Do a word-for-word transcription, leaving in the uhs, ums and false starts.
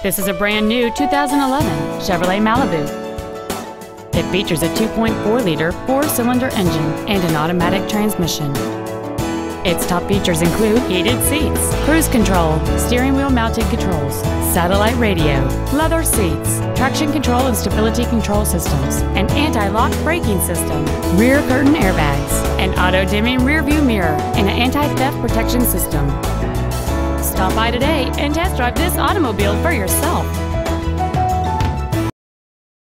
This is a brand new two thousand eleven Chevrolet Malibu. It features a two point four liter four-cylinder engine and an automatic transmission. Its top features include heated seats, cruise control, steering wheel mounted controls, satellite radio, leather seats, traction control and stability control systems, an anti-lock braking system, rear curtain airbags, an auto-dimming rear view mirror, and an anti-theft protection system. Stop by today and test drive this automobile for yourself.